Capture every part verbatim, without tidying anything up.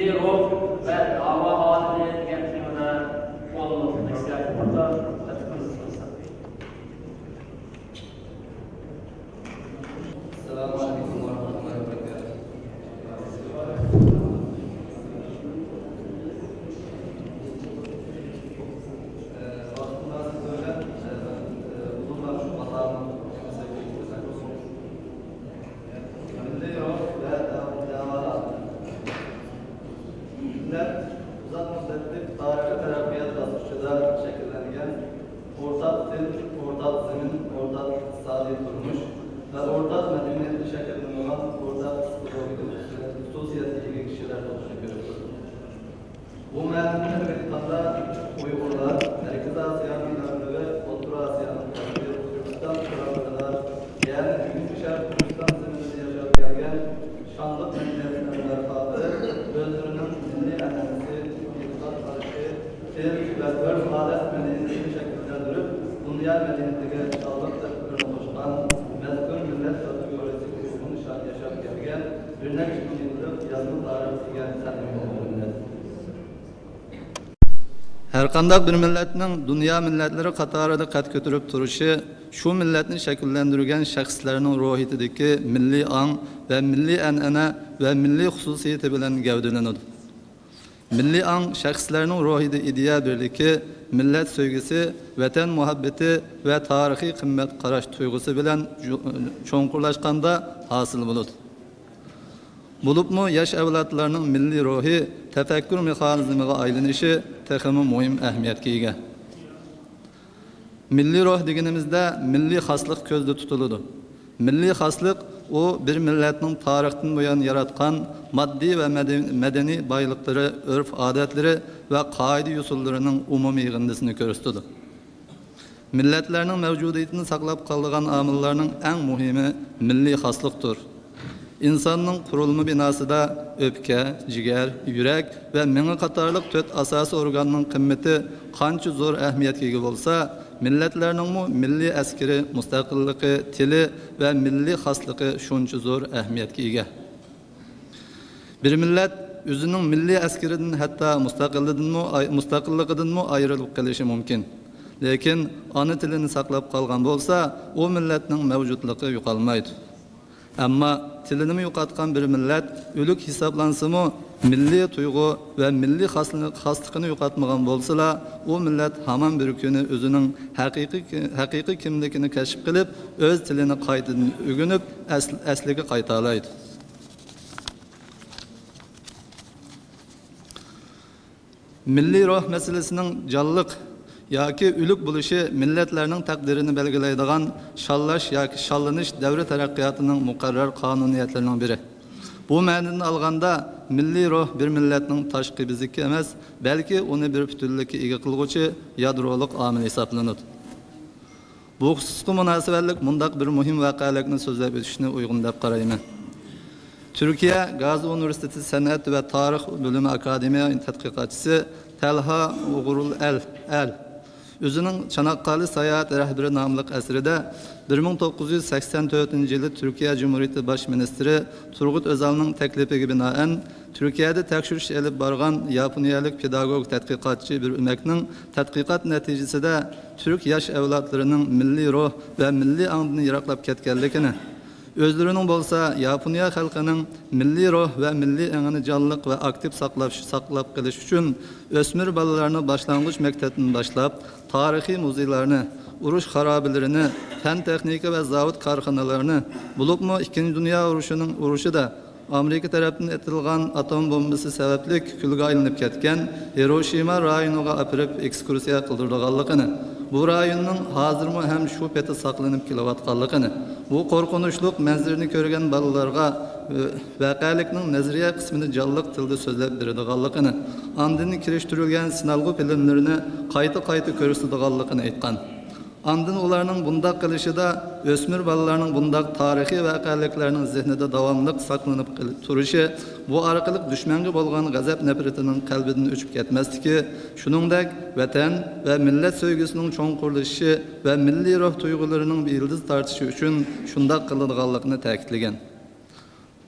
milli ruh ve dava haline getirmene olumlu destek burada Selamun Aleyküm ve Rahmetullahi ve Berekatuhu. Vaktimiz böyle bunlar şu vatanın milli ruh ve davalar millet uzak müddetlik tarihi terakkiyat basışında şekillengen ortak dil, ortak zemin, ortak iktisadi kurmuş ve ortak medeniyetli şekilde olan ortak psikolojik hususiyetli kişiler oluşunu görüyoruz. Bu medeniyetler mektupta Uygurlar, Merkez Asya'nın ilerinde ve Orta Asya'nın Türkistan tarafından yani Büyük Şark Türkistan zemininde yaşayıp gelgen şanlı medeniyetlerin merhabatı, özlerinin milli enerjisi, yıkılan karşı, dil ve örf adet medeniyetini şekillendirip dünya medeniyetine şanlık tepkilerine koşulan mezgün millet ve teoretik kurumunu yaşayıp gelgen bir next yıllık yazılı tarihiyle tanımlı millet. Her qandaq bir milletning dünya milletleri qatorida qad ko'tarib turishi shu milletni shakllantirgan shaxslarning ruhiyatidagi milliy ong va milliy an'ana va milliy xususiyati bilan gavdalanadi. Milliy ong shaxslarning ruhida ideya birligi, millat sevgisi, vatan muhabbati va tarixiy qimmat qarash tuyg'usi bilan cho'nqurlashganda hosil bo'ladi. Bulupmu yaş avlodlarning milliy ruhi tafakkur mexanizmiga aylanishi texmi muhim ahamiyatga ega. Milliy ruh deganimizda milliy xoslik ko'zda tutiladi. Milliy xoslik u bir millatning tarixdan buyon yaratgan moddiy va madaniy boyliklari, urf-odatlari va qoida-usullarining umumiy yig'indisini ko'rsatadi. Millatlarning mavjudiyatini saqlab qolgan omillarning eng muhimi milliy xoslikdir. İnsanның kurulma binasida öpke, ciger, yürek ve meni qatarlıq dört asası organның kımmeti qancha zor ahmiyetga ega bolsa, milletlerning mu milli askeri mustaqilligi, tili ve milli xoslıqı shuncha zor ahmiyetga ega. Bir millet özünün milli askeridan hatta mustaqilligidan mustaqilligidan mu ayrılıp qilishi mumkin. Lekin ana tilini saqlab qolgan bolsa, o milletning mavjudligi yo'qolmaydi. Ama tilini yo'qotgan bir millet ölük hisoblansimi milliy tuyg'u ve milliy xosligini yo'qotmagan bo'lsa, o millet hamon bir kuni o'zining haqiqiy haqiqiy kimligini kashf qilib, o'z tilini qaytadan o'rganib, asliga qayta oladi. Milliy ruh masalasining jonliq yoki o'lik bo'lishi millatlarning taqdirini belgilaydigan shallash yoki shallanish davri taraqqiyotining muqarrar qonuniyatlarining biri. Bu ma'noni olganda milliy ruh bir millatning tashqi biziki emas, balki uni bir butunlikka ega qilguvchi yadroliq omil hisoblanadi. Bu xususga munosabatlik mundaq bir muhim voqealikni so'zlab o'tishni uygun deb qarayman. Türkiye Gazi Üniversitesi Sanat ve Tarih Bölümü Akademiya tadqiqotchisi Talha Uğurul El El özünün Çanakkale Seyahat Rehberi namlıq əsrində bir min to'qqiz yuz sakson to'rtinchi yılı Türkiye Cumhuriyeti Baş Ministri Turgut Özal'ın teklifiga binaen Türkiye'de tekşürüş elib bargan Yaponiyalik pedagog tadqiqotchi bir ümekning tadqiqot neticesinde Türk yaş evlatlarının milli ruh ve milli andını yıraqlab ketganligini, özlerinin bolsa Yaponiya xalqining milli ruh ve milli angini jonliq ve aktif saqlab saqlab qilish uchun o'smir bolalarni boshlang'ich maktabdan boshlab tarixiy muzeylarni, urush xarobalarini, fan texnika ve zavod korxonalarini, bulupmu ikkinchi Dünya urushining urushida Amerika tarafından etilgan atom bombası sababli külga aylanib ketgan Hiroshima rayoniga apirib ekskursiya qildirganligini, bu rayonning hozirmi ham shu peti saqlanib kelayotganligini, bu qo'rqinchli manzarani ko'rgan bolalarga voqealikning nazariya qismini jonliq tilda so'zlab beradiganligini, andin kirishtirilgan sinalg'u filmlarini qayta-qayta ko'rsatadiganligini aytgan. Andın ularning bundaq qilishida o'smir bolalarning bundaq tarixiy voqealiklarning zihnida davomliq saqlanib turishi, bu orqali dushmanga bo'lgan g'azab nafratining qalbidan o'chib ketmasligi, shuningdek vatan va millat sevgisining cho'nqurlashishi va milliy ruh tuyg'ularining yildiz tortishi uchun shundoq qiladiganligini ta'kidlagan.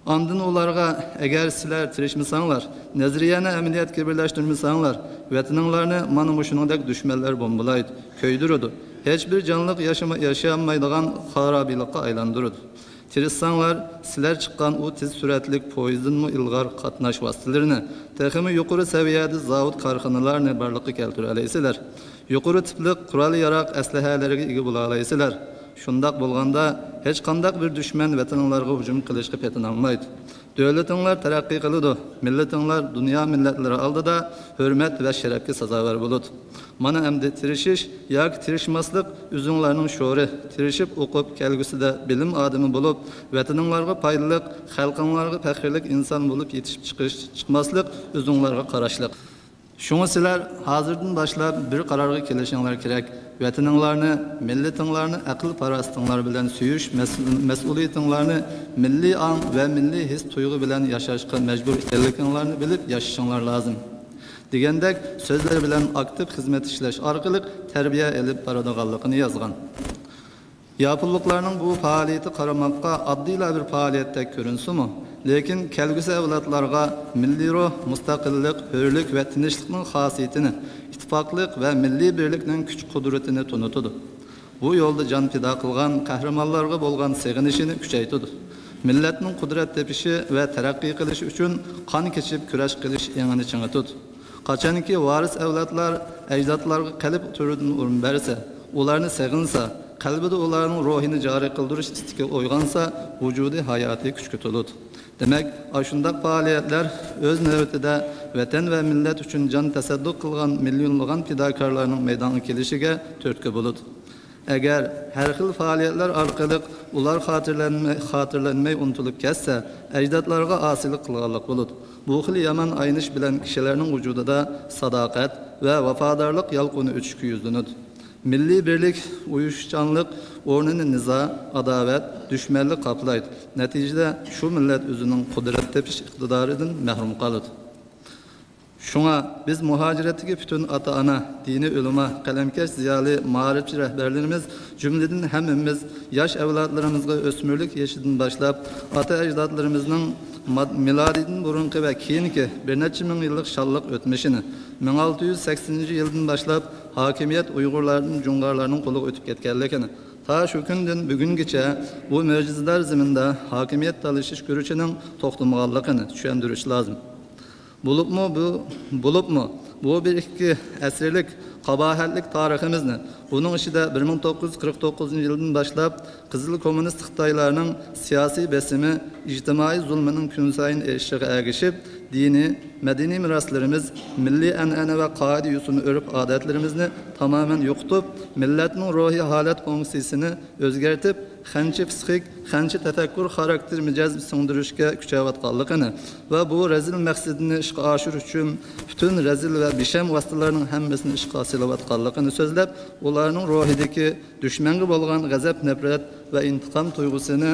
Andın onlarga eğer sizler tirişmisanlar, nezriyeni emniyetke birleştirmisanlar, vatanınlarını mana muşunundaki düşmanlar bombalaydı, köydürüdü. Hiçbir canlılık yaşama, yaşayamaydıgan harabilikka aylandırıdı. Tirişsanlar, sizler çıkan o tiz süratlik poyizdin mu ilgar katnaş vasıtlarını, tekimi yukarı seviyede zavut karxanalarını barlıkı keltüreleysiler. Yukarı tiplik kural yarak eslihalarına igi bulalaysiler. Şundak bolganda hiç kandak bir düşman vatanlarga hücum qilishga petinolmaydi. Devletinler terakki kılıdı, milletinler dünya milletleri aldı da hürmet ve şerefke sazavor buludu. Mana emdi tirişiş, yak tirişmaslık üzünlerinin şoğru, tirişip okup kelgüsüde bilim adımı bulup, vatanlarga paydılık, halkınlarga fakirlik insan bulup yetişip çıkış, çıkmaslık üzünlerga qaraşlık. Şunu sizler hazırdan başlap bir kararga kelişinglar kerek. Vatanlarını, milletinlarını akıl parastinlar bilen süyüş, mesuliyetinlarını milli an ve milli his tuygu bilen yaşaşka mecbur ekanliklarini bilip yaşayışınlar lazım. Degендek sözler bilen aktif hizmet işleş arkalık terbiye elip baradagallıqını yazgan. Yapıllıklarının bu faaliyeti karamakka addıyla bir faaliyette görünsü mü? Lekin kelgüsü evlatlarga milli ruh, müstakillik, hürlük ve tinişlikinin hasiyetini, ittifaklık ve milli birlikinin güç kudretini tunutudu. Bu yolda can pida kılgan, kahramanlarga bolgan seginişini küçeytudu. Milletinin kudret tepişi ve terakki kılışı üçün kan keçip küreş kılış engini çıngıtudu. Kaçanki varis evlatlar, ecdatlarga kalip türüdün urun berse, ularını seginsa, kalbide onların ruhini cari kıldırış istiki oygansa, vücudu hayatı küçkütülüdü. Demek, aşındak faaliyetler öz növbetide vatan ve millet üçün can tesadduk kılgan milyonluğun fidakarlarının meydanı kelişige törtkü buludu. Eğer her xil faaliyetler arkalık ular hatırlanmay, hatırlanmay unutulup kesse, ecdatlarga asilik kılganlık buludu. Bu xil yaman aynış bilen kişilerinin vücudu da sadakat ve vafadarlık yalqını üçkü yüzdünüdü. Milli birlik, uyuşcanlık, ornini niza, adavet, düşmanlık kaplaydı. Neticede şu millet üzünün kudret tepiş iktidarıdın mehrum kalıdı. Şuna biz muhaciretteki bütün ata-ana, dini ölüma, kalemkeş ziyali, marifçi rehberlerimiz, cümleden hemimiz, yaş evlatlarımızga ösmürlük yaşıdın başlap, ata ecdatlarımızın miladidin burunki ve kiyinki bir neçe min yıllık şallık ötmüşini, bin altı yüz sekseninci yıldan başlap hakimiyet Uygurlarının, Cungarlarının kolu ötüp ketkenlikini, ta şu günden bugün geçe bu möcüzeler ziminde hakimiyet talışış görüşünün toxtumağallıqını düşündürüş lazım. Bulup mu bu, bulup mu bu bir iki esirlik, kabahatlik tarihimizni, bunun içinde bir bin dokuz yüz kırk dokuzuncu yıldan başlap Kızıl Komünist Xitaylarının siyasi besimi, ictimai zulmünün künsayin eşiğe erişip, dini, medeni miraslarımız, milli enene ve kaidi yusunu örüp adetlerimizni tamamen yokutup, milletin ruhi halet konusisini özgertip, xençi psixik, xençi tefekkür karakter micaz sındırışka küçevatkallıqını ve bu rezil meksidini işqa aşır üçün bütün rezil ve bişem vasıtalarının hemmesini işqa silavatkallıqını sözlep, onların ruhideki düşmeni bolgan gazap, nefret ve intikam duygusunu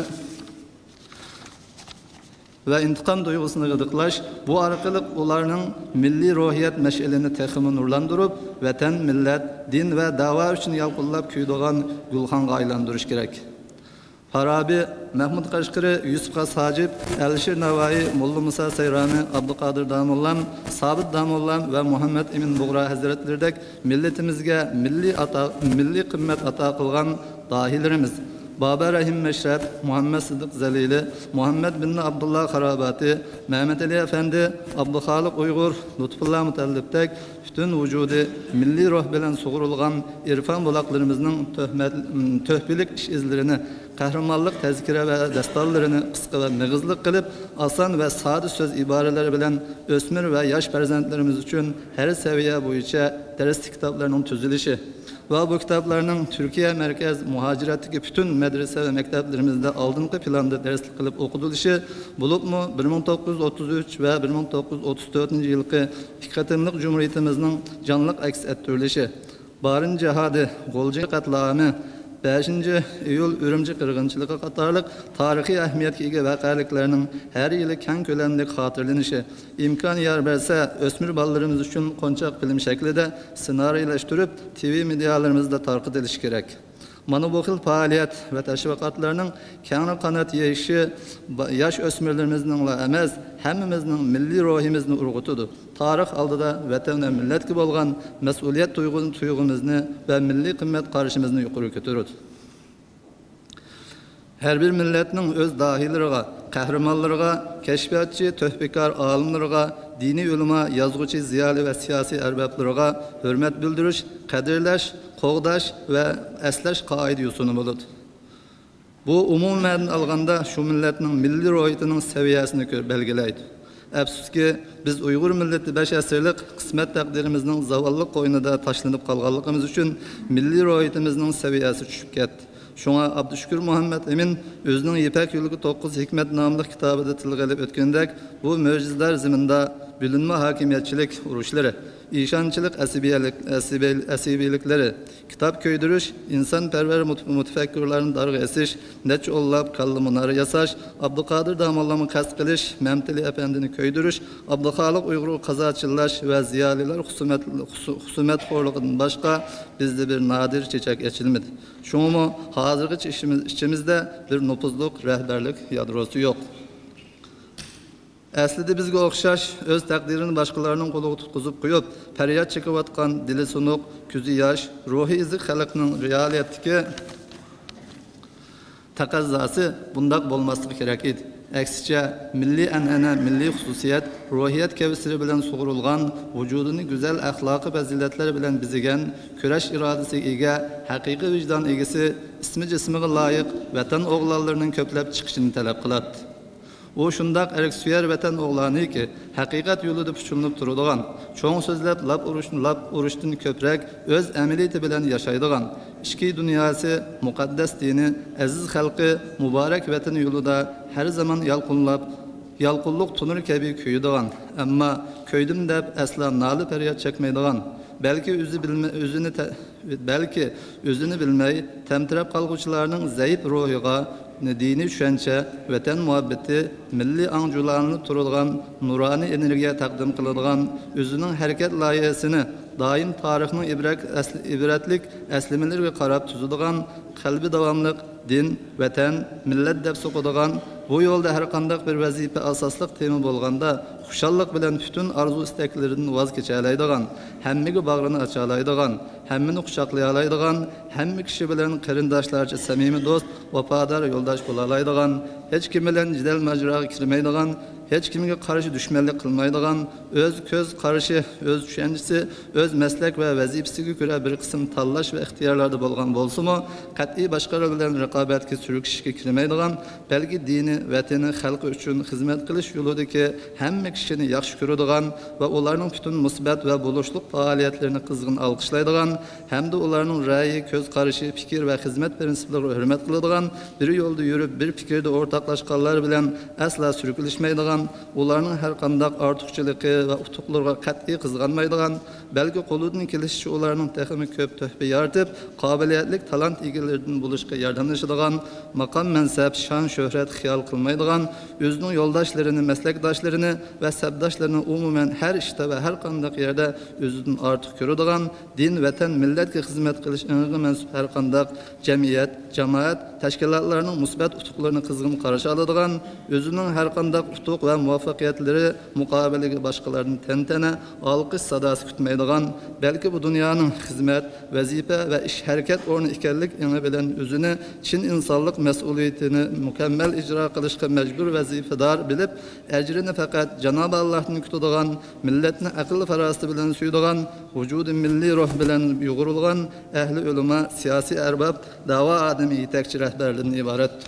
ve intikam duygusunu gıdıklaş, bu arkalık onların milli ruhiyet meşelini tekimi nurlandırıp, vatan, millet, din ve dava için yalkullap küydüğün gülxanға aylandırış gerek. Farabi, Mehmud Kaşkiri, Yusuf Has Hacip, Elşir Navai, Mullu Musa Seyrani, Abdülkadir Damullam, Sabit Damullam ve Muhammed Emin Buğra Hazretlerdek milletimizge milli, ata, milli kımmet ata kılgan dahilerimiz, Baba Rahim Meşrep, Muhammed Sıdık Zelili, Muhammed bin Abdullah Karabati, Mehmet Ali Efendi, Abdülhalik Uygur, Lütfullah Mutallip'tek bütün vücudu milli ruh bilen soğurulgan irfan bulaklarımızın töhbilik iş izlerini, kahramanlık tezkire ve destallarını kıska ve mıgızlık kılıp, asan ve sade söz ibareleri bilen ösmür ve yaş prezentlerimiz için her seviye boyunca ders kitaplarının tüzülüşü ve bu kitaplarının Türkiye merkez muhaciretteki bütün medrese ve mekteplerimizde aldığımız planda derslik kılıp okuduluşu bulup mu bir bin dokuz yüz otuz üç ve bir bin dokuz yüz otuz dördüncü yılki Fikretimlik Cumhuriyetimizin canlılık aks ettirilişi, Barın Cihadı, Golcu Katliamı, beşinci iyul Ürümçi Kırgınçılığı katarlık tarihi ehemmiyetki ege vakaliklerinin her yılı kən kölemlik hatırlanışı, imkan yer verse ösmür ballarımız için konçak film şeklinde senaryolaştırıp T V medyalarımızda tarqıt ediş gerek. Mana bu xil faoliyat va tashviqotlarning keng qanot yeyishi yosh o'smirlarimizning emas, hammamizning milliy ruhimizni urg'utadi. Tarix oldida vatan va millatga bo'lgan mas'uliyat tuyg'umizni va milliy qimmat qarashimizni yuqori ko'taradi. Her bir milletning o'z dahilariga, qahramonlariga, kashfiyotchi, töhbikor olimlariga, diniy ulamo, yozuvchi, ziyoli va siyosiy arboblariga hurmat bildirish, qadrlash, qo'g'dash va aslash qoida yusuni bo'ladi. Bu umuman olganda shu millatning milliy ro'yitining saviyasini belgilaydi. Afsuski, biz Uyg'ur millati besh asrlik qismat taqdirimizning zavolli qo'ynida tashlanib qolganligimiz uchun milliy ro'yitimizning saviyasi tushib ketdi. Şuna Abdüşkür Muhammed Emin özünün Yipek Yolu dokuz Hikmet namlı kitabıda tilg'ilib o'tgandek, bu mo'jizlar zimində bilinme hakimiyetçilik uruşları, işançılık asibiylikleri, kitap köydürüş, insanperver mutefekkirlerin dargı esiş, neç ollab kallı munarı yasaş, Abdülkadir Damallamı kast qilish, Memtili Efendi'ni köydürüş, Abdülhalik Uygur kazaçıllaş ve ziyaliler husumet, husumet horluğundan başka bizde bir nadir çiçek geçilmedi. Şunu hazırgı içimizde bir nupuzluk, rehberlik yadrosu yok. Aslida bizga o'xshash o'z taqdirini boshqalarning qo'liga tutqizib qo'yib, faryod chekayotgan dili sunuq, ko'zi yosh, ruhi izi xalqning realiyatdagi taqozosi bundoq bo'lmasligi kerak edi. Aksicha milliy an'ana, milliy xususiyat, ruhiyat kavsari bilan sug'urilgan, vujudini go'zal axloqiy fazilatlar bilan bizigan, kurash irodasiga ega, haqiqiy vijdon egasi, ismi jismiga loyiq vatan o'g'lonlarining ko'plab chiqishini talab qiladi. O şundaq erksüyer vatan oğlanı ki, hakikat yolunda puçulunub turduğan, çoğun sözlep lap uruştun, lap uruştun köprek, öz əməliyeti bilen yaşaydığan, işki dünyası, mukaddes dini, aziz halkı, mübarek vatan yolunda her zaman yalqınlap, yalqınlık tunur kebi köyüdüğan, ama köydüm dep asla nalı feryat çekmeydiğan, belki özü bilme, özünü te, belki özünü bilmeyi, temtirep kalgıçlarının zayıf ruhiga, dini düşünce, vatan muhabbeti, milli anjularını turulgan, nurani energiya taqdim qiladigan, özünün hareket layihasini daim tarixning ibret, asli, ibretlik aslimelerge qarab tuzadigan, qalbi davamlıq, din, vatan, millet deb so'qadigan, bu yolda her qandaq bir vazife asaslık temi bo'lganda, xushallik bilan bütün arzu isteklerinden vaz keçalaydigan, hammaga bag'rini achalaydigan, hammani quchoqlaydigan, hamma kishi bilan qarindoshlarcha samimiy do'st, vafodor yo'ldosh bo'lalaydigan, hech kim bilan jidal majroga kirmaydigan, hech kimga qarshi dushmanlik qilmaydigan, o'z ko'z qarashi, o'z tushunchasi, o'z maslak va vazifasiga ko'ra bir qism tanlash va ixtiyorlarda bo'lgan bo'lsa-mu, qat'iy boshqalar bilan raqobatga surikishga kirmaydigan, balki dini, vatani, xalqi uchun xizmat qilish yo'lidagi hamma kishini yaxshi ko'radigan va ularning butun musbat va bo'lishliq faoliyatlarini qizg'in olqishlaydigan, hamda ularning ra'yi, ko'z qarashi, fikr va xizmat prinsiplariga hurmat qiladigan, bir yo'lda yurib, bir fikrda o'rtoqlashganlar bilan asla surikilishmaydigan, ularning har qanday ortiqchiligi va utuqlarga qat'iy qizg'anmaydigan, balki qo'lidan kelishicha ularning texnik ko'p töhfa yaratib, qobiliyatli talant egalaridan bo'lishga yordamlashadigan, maqom mansab, shon shuhrat xiyol qilmaydigan, o'zining yo'ldoshlarini, maslakdoshlarini va sabdoshlarini umuman har ishda va har qanday yerda o'zidan ortiq ko'radigan, din, vatan, millatga xizmat qilish aniga mansub har qanday jamiyat, jamoat, tashkilotlarning musbat utuqlarini qizg'in qarshi oladigan, o'zining har qanday utuq ve muvaffakiyetlere mukabelige başkalarının tentene, alkış sadası kütmeydiğen, belki bu dünyanın hizmet, vazife ve iş hareket ornu ikerlik yana bilen özünü, Çin insanlık mesuliyetini mükemmel icra kılışka mecbur vazifedar bilip, ecrini fakat Cenab-ı Allah'ın kütüdüğen, milletini akıllı farası bilen süydüğen, vücudu milli ruh bilen yuğurulğan, ehli ölüme, siyasi erbab, dava ademi yetekçi rehberliğinin ibarettir.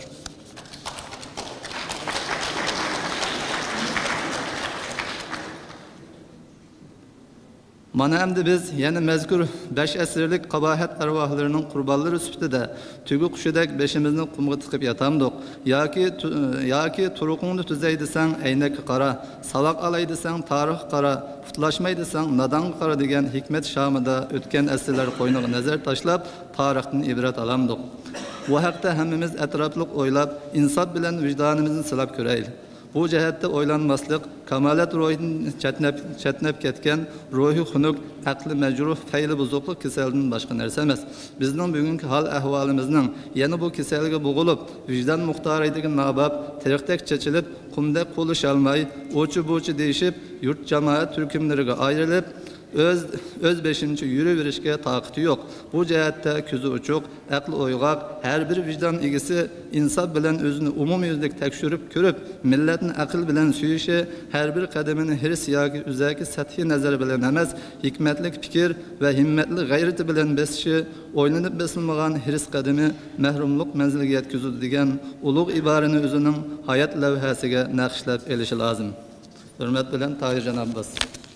Mana endi biz yana mazkur besh asrlik qabahat arvohlarının qurbanlari sifatida tugi qushidek beshimizni qumga tiqib yatamdiq, yoki yoki turuqingni tuzay desang aynak qara, savoq olay desang tarix qara, putlashmay desang nadon qara degan hikmat shamida o'tgan asrlar qo'yniga nazar tashlab tarixdan ibrat olamdiq. Bu haqda hammamiz atrofliq o'ylab, insof bilan vijdonimizni silab ko'raylik. Bu jihatda o'ylanmaslik, kamalat ruhidan chatnab chatnab ketgan, ruhi xunuk, aqli majruh, fayli buzuqlik kasalidan boshqa narsa emas. Bizning bugungi hal ahvolimizning yana bu kasalga bo'g'ilib, vijdon muxtoridagi nabab, tiriqdek chechilib, qumdek qo'lisholmay, o'chi-bo'chi deyishib, yurt jamoat turkumlariga ayrilib, öz öz beşinci yürüverişke taqati yo'q. Bu jihatda ko'zi uchuq, aqli o'yg'oq, har bir vijdon egisi insof bilan o'zini umumiyuzlik tekshirib ko'rib, millatni aql bilan suyishi, har bir qadamini hirs yoki uzaki sathiy nazar bilan emas, hikmatli fikr va himmatli g'ayrati bilan besishi, o'ylanib besilmagan hirs qadami mahrumlik manziliga yetkazadi degan ulug' iborani o'zining hayot lavhasiga naqshlab elishi lozim. Hurmat bilan Tohir Janob Abbos.